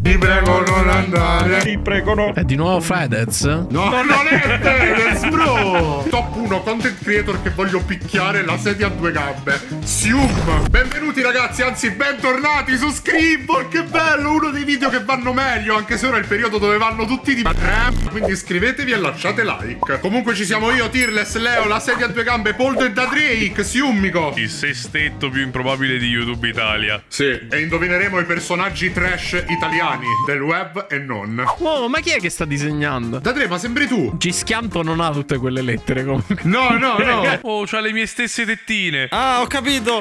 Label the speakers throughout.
Speaker 1: Ti prego non andare.
Speaker 2: Ti prego no.
Speaker 3: È di nuovo Fedez?
Speaker 1: No, non è Fedez, bro. Top 1 content creator che voglio picchiare la sedia a due gambe. Sium. Benvenuti ragazzi, anzi bentornati su Scribble. Che bello, uno dei video che vanno meglio, anche se ora è il periodo dove vanno tutti di quindi iscrivetevi e lasciate like. Comunque ci siamo io, Tearless, Leo, la sedia a due gambe, Poldo e da Drake, Siummico.
Speaker 2: Il sestetto più improbabile di YouTube Italia.
Speaker 1: Sì, e indovineremo i personaggi trash italiani del web e non.
Speaker 3: Oh, ma chi è che sta disegnando?
Speaker 1: Da Dre, ma sembri tu.
Speaker 3: Gischianto non ha tutte quelle lettere comunque.
Speaker 1: No, no, no.
Speaker 2: Oh, c'ha le mie stesse tettine.
Speaker 4: Ah, ho capito.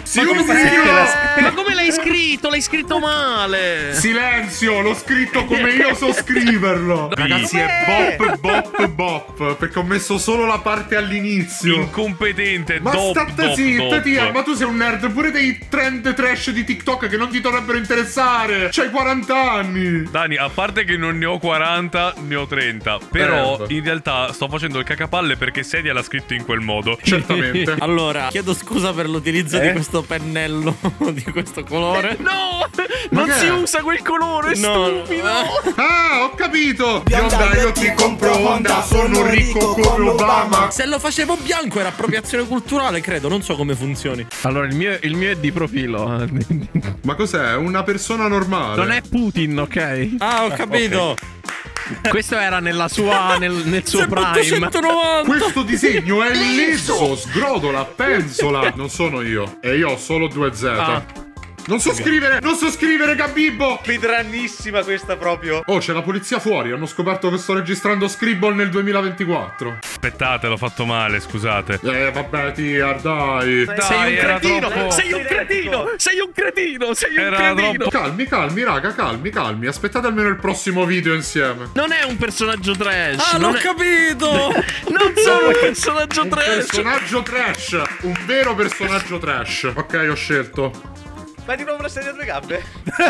Speaker 3: Ma come l'hai scritto? L'hai scritto male.
Speaker 1: Silenzio, l'ho scritto come io so scriverlo. Ragazzi, è bop, bop, bop. Perché ho messo solo la parte all'inizio.
Speaker 2: Incompetente.
Speaker 1: Ma state zitta, tia. Ma tu sei un nerd pure dei trend trash di TikTok che non ti dovrebbero interessare. C'hai 40 anni.
Speaker 2: Dani, a parte che non ne ho 40, ne ho 30. Però in realtà sto facendo il cacapalle perché Sedia l'ha scritto in quel modo.
Speaker 1: Certamente.
Speaker 4: Allora, chiedo scusa per l'utilizzo di questo pennello di questo colore.
Speaker 3: No, non si usa quel colore, stupido.
Speaker 1: Ah, ho capito. Bionda, io ti compro Honda, sono ricco come Obama.
Speaker 4: Se lo facevo bianco era appropriazione culturale, credo. Non so come funzioni.
Speaker 3: Allora, il mio è di profilo.
Speaker 1: Ma cos'è? Una persona normale?
Speaker 3: Non è Putin, ok?
Speaker 4: Ah, ho capito.
Speaker 3: Questo era nel suo prime.
Speaker 4: 190.
Speaker 1: Questo disegno è lesso, sgrodola, pensola. Non sono io. E io ho solo 2Z. Non so scrivere, Gabibbo.
Speaker 5: Mitrannissima questa proprio.
Speaker 1: Oh, c'è la polizia fuori. Hanno scoperto che sto registrando Scribble nel 2024.
Speaker 2: Aspettate, l'ho fatto male, scusate.
Speaker 1: Vabbè, tia, dai.
Speaker 3: Sei un cretino,
Speaker 2: troppo...
Speaker 3: sei un cretino, sei un cretino, sei un
Speaker 2: Era
Speaker 3: cretino.
Speaker 2: troppo...
Speaker 1: Calmi, raga, calmi. Aspettate almeno il prossimo video insieme.
Speaker 3: Non è un personaggio trash.
Speaker 4: Ah, l'ho capito.
Speaker 3: Non sono un personaggio trash.
Speaker 1: Personaggio trash. Un vero personaggio trash. Ok, ho scelto.
Speaker 5: Ma di nuovo la sedia a due gambe?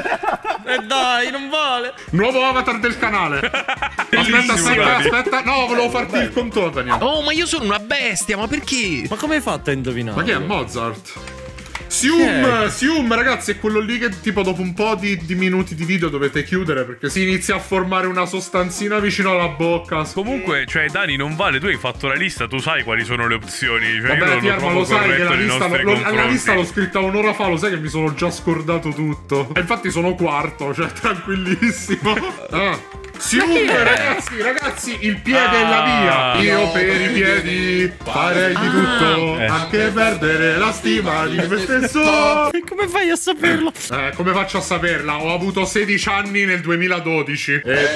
Speaker 4: Dai, non vale.
Speaker 1: Nuovo avatar del canale. Aspetta. No, volevo farti il contorno, Daniele.
Speaker 3: Oh, ma io sono una bestia, ma perché?
Speaker 4: Ma come hai fatto a indovinare?
Speaker 1: Ma chi è Mozart? Sium, ragazzi, è quello lì che tipo dopo un po' di minuti di video dovete chiudere perché si inizia a formare una sostanzina vicino alla bocca.
Speaker 2: Comunque, cioè, Dani, non vale, tu hai fatto la lista, tu sai quali sono le opzioni. Cioè,
Speaker 1: vabbè,
Speaker 2: io
Speaker 1: ma lo sai che la lista l'ho
Speaker 2: l'ho
Speaker 1: scritta un'ora fa, lo sai che mi sono già scordato tutto. E infatti sono quarto, cioè tranquillissimo. Ragazzi, il piede è la via. Io per i piedi farei di tutto, anche perdere la stima di me stesso.
Speaker 4: Come fai a saperlo?
Speaker 1: Come faccio a saperla? Ho avuto 16 anni nel 2012. E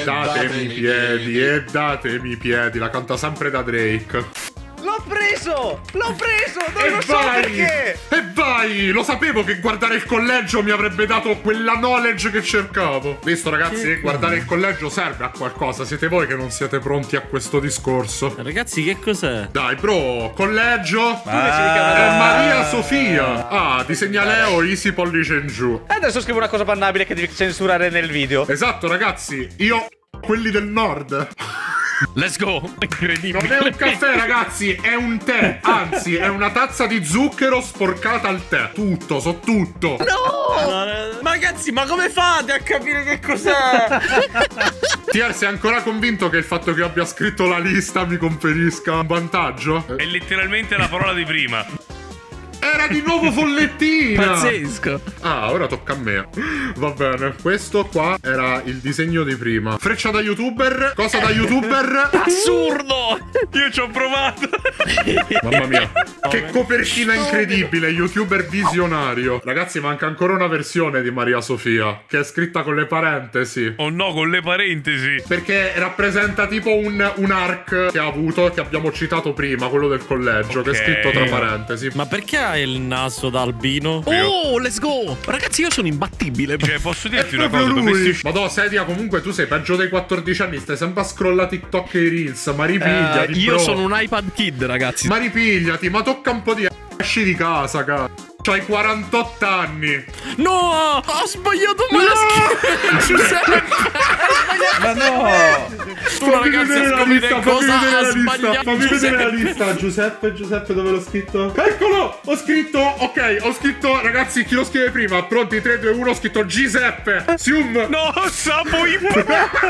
Speaker 1: datemi i piedi. La canta sempre da Drake.
Speaker 5: L'ho preso, non so perché.
Speaker 1: E vai, lo sapevo che guardare il collegio mi avrebbe dato quella knowledge che cercavo. Visto ragazzi, guardare il collegio serve a qualcosa. Siete voi che non siete pronti a questo discorso.
Speaker 4: Ragazzi, che cos'è?
Speaker 1: Dai bro, collegio. Maria Sofia. Ah, disegna Leo, easy pollice in giù.
Speaker 5: E adesso scrivo una cosa bannabile che devi censurare nel video.
Speaker 1: Esatto ragazzi, io quelli del nord.
Speaker 3: Let's go. Incredibile.
Speaker 1: Non è un caffè ragazzi, è un tè. Anzi, è una tazza di zucchero sporcata al tè. Tutto, so tutto.
Speaker 4: No! Ma ragazzi, ma come fate a capire che cos'è?
Speaker 1: Tier, sei ancora convinto che il fatto che io abbia scritto la lista mi conferisca un vantaggio?
Speaker 2: È letteralmente la parola di prima.
Speaker 1: Era di nuovo follettina.
Speaker 3: Pazzesco.
Speaker 1: Ah, ora tocca a me. Va bene. Questo qua era il disegno di prima. Freccia da youtuber. Cosa da youtuber?
Speaker 3: Assurdo.
Speaker 2: Io ci ho provato.
Speaker 1: Mamma mia. Che copertina incredibile. Youtuber visionario. Ragazzi, manca ancora una versione di Maria Sofia, che è scritta con le parentesi.
Speaker 2: Oh no, con le parentesi.
Speaker 1: Perché rappresenta tipo un arc che ha avuto, che abbiamo citato prima, quello del collegio, che è scritto tra parentesi.
Speaker 4: Ma perché hai il naso da albino?
Speaker 3: Oh, let's go. Ragazzi, io sono imbattibile.
Speaker 2: Cioè, posso dirti una cosa? Dovresti...
Speaker 1: Madonna, Sedia, comunque tu sei peggio dei 14 anni. Stai sempre a scrollare TikTok e i Reels. Ma ripigliati,
Speaker 3: io sono un iPad Kid, ragazzi.
Speaker 1: Ma ripigliati, ma tocca un po' di... Esci di casa, cazzo. C'hai 48 anni.
Speaker 4: No, ho sbagliato maschio. Giuseppe.
Speaker 6: Ma no!
Speaker 1: Fammi vedere la lista, fammi vedere
Speaker 4: Giuseppe.
Speaker 1: la lista. Giuseppe, dove l'ho scritto? Eccolo! Ho scritto, ragazzi, chi lo scrive prima? Pronti, 3, 2, 1, ho scritto Giuseppe. Sium.
Speaker 2: No, Sapoip.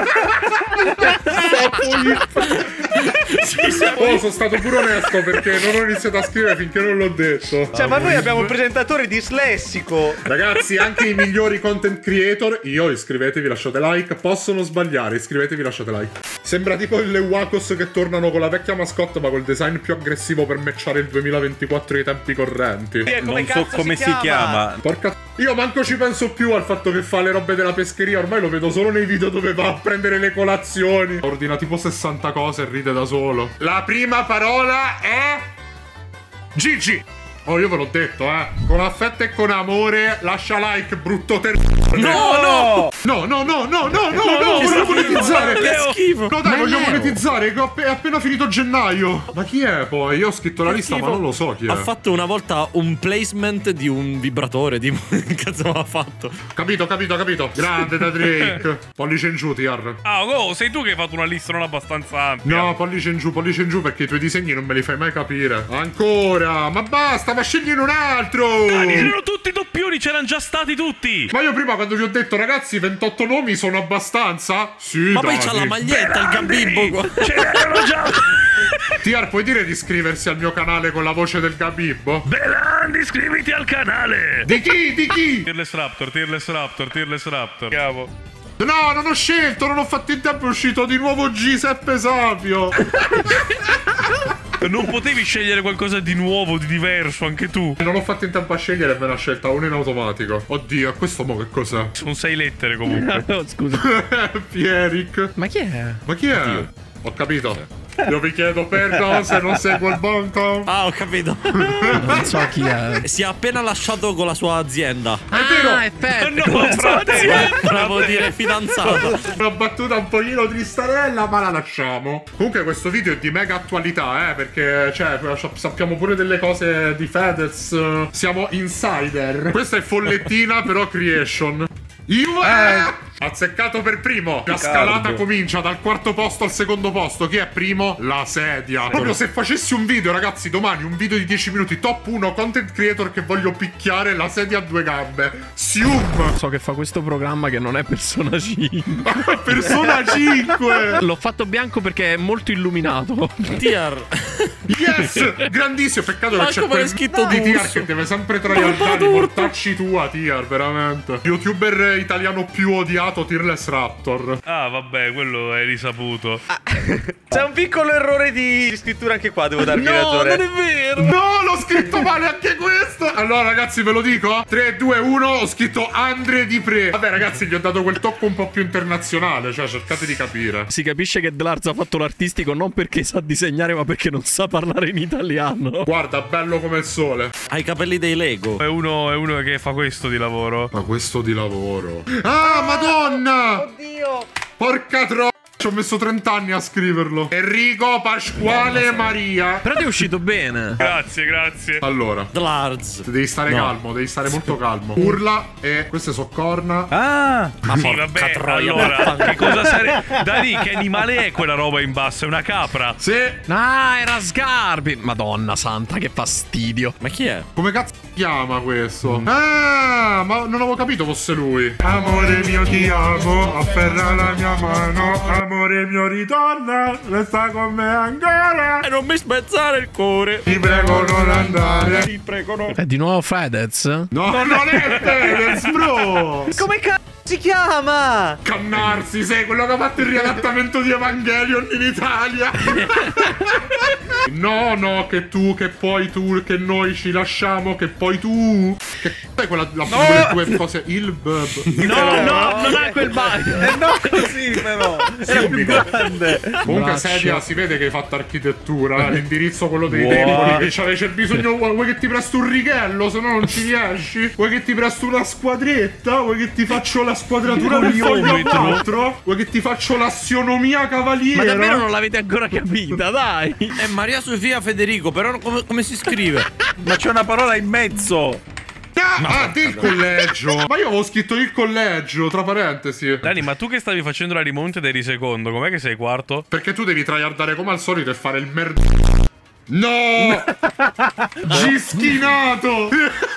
Speaker 1: Oh, sono stato pure onesto perché non ho iniziato a scrivere finché non l'ho detto.
Speaker 5: Cioè, ma noi abbiamo un presentatore dislessico.
Speaker 1: Ragazzi, anche i migliori content creator, iscrivetevi, lasciate like, possono sbagliare, iscrivetevi, lasciate like. Sembra tipo le Wacos che tornano con la vecchia mascotte ma col design più aggressivo per matchare il 2024 ai tempi correnti.
Speaker 6: Non so come si chiama.
Speaker 1: Porca... Io manco ci penso più al fatto che fa le robe della pescheria, ormai lo vedo solo nei video dove va a prendere le colazioni. Ordina tipo 60 cose e ride da solo. La prima parola è... Gigi. Oh, io ve l'ho detto, con affetto e con amore, lascia like, brutto
Speaker 4: No!
Speaker 1: voglio monetizzare.
Speaker 4: Che schifo.
Speaker 1: No, dai, voglio monetizzare, che è appena finito gennaio. Ma chi è poi? Io ho scritto la lista, ma non lo so chi è.
Speaker 4: Ha fatto una volta un placement di un vibratore, di che cazzo ha fatto?
Speaker 1: Capito. Grande da Drake. Pollice in giù, TR.
Speaker 2: Ah, oh, sei tu che hai fatto una lista non abbastanza ampia.
Speaker 1: No, pollice in giù perché i tuoi disegni non me li fai mai capire. Ancora, ma basta, ma scegliene un altro.
Speaker 2: Erano tutti doppioni, c'erano già stati tutti.
Speaker 1: Ma io prima quando vi ho detto, ragazzi, 28 nomi sono abbastanza? Sì,
Speaker 4: Ma
Speaker 1: dai.
Speaker 4: poi c'ha la maglietta, il Gabibbo qua.
Speaker 2: C'erano già.
Speaker 1: TR, puoi dire di iscriversi al mio canale con la voce del Gabibbo?
Speaker 2: Belandi, iscriviti al canale.
Speaker 1: Di chi?
Speaker 2: Tearless Raptor. Cavo.
Speaker 1: No, non ho scelto, non ho fatto in tempo, è uscito di nuovo Giuseppe Savio.
Speaker 2: Non potevi scegliere qualcosa di nuovo, di diverso, anche tu?
Speaker 1: Non ho fatto in tempo a scegliere e me ne ha scelta uno in automatico. Oddio, questo mo che cos'è?
Speaker 2: Sono 6 lettere comunque.
Speaker 3: No, scusa.
Speaker 1: Pieric.
Speaker 3: Ma chi è?
Speaker 1: Ho capito. Io vi chiedo perdono se non seguo il bonco.
Speaker 4: Ah, ho capito.
Speaker 3: Non so chi è.
Speaker 4: Si è appena lasciato con la sua azienda.
Speaker 3: Ah, è Peppe.
Speaker 2: No, frate.
Speaker 4: Volevo dire fidanzato.
Speaker 1: Una battuta un pochino tristarella, ma la lasciamo. Comunque questo video è di mega attualità, perché cioè sappiamo pure delle cose di Fedez. Siamo insider. Questa è follettina, però creation. Azzeccato per primo. La scalata comincia dal quarto posto al secondo posto. Chi è primo? La sedia. Proprio se facessi un video, ragazzi, domani un video di 10 minuti, top 1 content creator che voglio picchiare, la sedia a 2 gambe. Sium.
Speaker 3: So che fa questo programma che non è Persona 5.
Speaker 1: Persona 5.
Speaker 3: L'ho fatto bianco perché è molto illuminato.
Speaker 4: TR.
Speaker 1: Yes. Grandissimo. Peccato che c'è
Speaker 4: come
Speaker 1: quel
Speaker 4: è scritto
Speaker 1: di TR
Speaker 4: D'Urso.
Speaker 1: che deve sempre traiardare i mortacci tua, TR, veramente. YouTuber italiano più odiato, Tearless Raptor.
Speaker 2: Ah, vabbè, quello è risaputo.
Speaker 5: C'è un piccolo errore di scrittura anche qua, devo darvi ragione.
Speaker 4: Non è vero.
Speaker 1: No, l'ho scritto male anche questo. Allora, ragazzi, ve lo dico. 3, 2, 1, ho scritto Andre Di Pre. Vabbè, ragazzi, gli ho dato quel tocco un po' più internazionale. Cioè, cercate di capire.
Speaker 3: Si capisce che Dlarz ha fatto l'artistico non perché sa disegnare, ma perché non sa parlare in italiano.
Speaker 1: Guarda, bello come il sole.
Speaker 4: Ha i capelli dei Lego.
Speaker 2: È uno che fa questo di lavoro.
Speaker 1: Ma questo di lavoro. Ah, Madonna!
Speaker 5: Oddio!
Speaker 1: Porca tro... Ci ho messo 30 anni a scriverlo. Enrico Pasquale Maria.
Speaker 3: Però ti è uscito bene.
Speaker 2: Grazie.
Speaker 1: Allora,
Speaker 4: Dlarz.
Speaker 1: devi stare calmo, devi stare molto calmo. Urla e queste so corna.
Speaker 6: Ah!
Speaker 2: Sì, vabbè, allora, che cosa sarebbe? Da lì, che animale è quella roba in basso? È una capra?
Speaker 1: Sì.
Speaker 3: Ah, era Sgarbi. Madonna santa, che fastidio.
Speaker 4: Ma chi è?
Speaker 1: Come cazzo si chiama questo? Ah, ma non avevo capito fosse lui. Amore mio ti amo, afferra la mia mano. Amore mio ritorna, resta con me ancora.
Speaker 4: E non mi spezzare il cuore.
Speaker 1: Ti prego non andare.
Speaker 4: Ti prego no.
Speaker 3: È di nuovo Fedez?
Speaker 1: No, non è Fedez, bro.
Speaker 5: Come cazzo si chiama?
Speaker 1: Cannarsi, sei quello che ha fatto il riadattamento di Evangelion in Italia. No, che tu, che poi tu, che noi ci lasciamo, che poi tu. Che sai quella la delle tue cose? Il bub.
Speaker 3: No, non è quel bagno.
Speaker 5: No, così però. Era più grande.
Speaker 1: Comunque sedia, si vede che hai fatto architettura. L'indirizzo quello dei deboli. Che c'è bisogno. Vuoi che ti presto un righello? Se no non ci riesci. Vuoi che ti presto una squadretta? Vuoi che ti faccio la squadratura del foglio 4? Vuoi che ti faccio l'assionomia cavaliera?
Speaker 3: Ma davvero non l'avete ancora capita, dai.
Speaker 4: È Maria Sofia Federico, però come si scrive?
Speaker 6: Ma c'è una parola in mezzo!
Speaker 1: del collegio. Ma io avevo scritto il collegio, tra parentesi.
Speaker 2: Dani, ma tu che stavi facendo la rimonta ed eri secondo, com'è che sei quarto?
Speaker 1: Perché tu devi tryhardare come al solito e fare il No! Gischinato!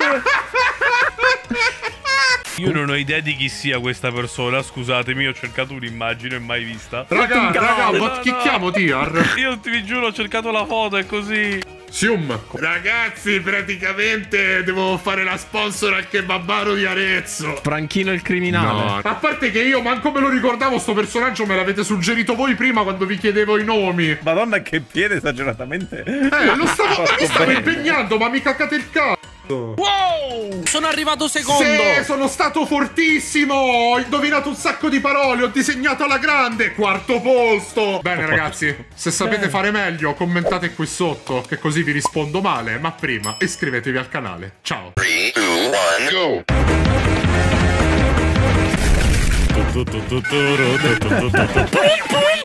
Speaker 2: Io non ho idea di chi sia questa persona, scusatemi, ho cercato un'immagine mai vista.
Speaker 1: Raga, ma chi chiamo Tiar?
Speaker 2: Io vi giuro, ho cercato la foto, è così.
Speaker 1: Sium. Ragazzi, praticamente devo fare la sponsor al kebabaro di Arezzo.
Speaker 3: Franchino il criminale.
Speaker 1: No. A parte che io manco me lo ricordavo, sto personaggio me l'avete suggerito voi prima quando vi chiedevo i nomi.
Speaker 6: Madonna, che piede esageratamente.
Speaker 1: Mi stavo impegnando, ma mi caccate il cazzo.
Speaker 4: Wow! Sono arrivato secondo!
Speaker 1: Sì, sono stato fortissimo! Ho indovinato un sacco di parole, ho disegnato alla grande! Quarto posto! Bene ragazzi, se sapete fare meglio commentate qui sotto, che così vi rispondo male, ma prima iscrivetevi al canale. Ciao!
Speaker 7: 3, 2, 1, go!